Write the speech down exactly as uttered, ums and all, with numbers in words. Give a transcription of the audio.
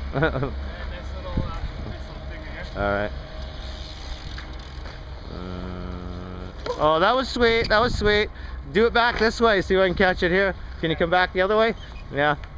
Yeah, nice little, uh, nice little thing here. All right. Uh, oh, that was sweet. That was sweet. Do it back this way. See if I can catch it here. Can you come back the other way? Yeah.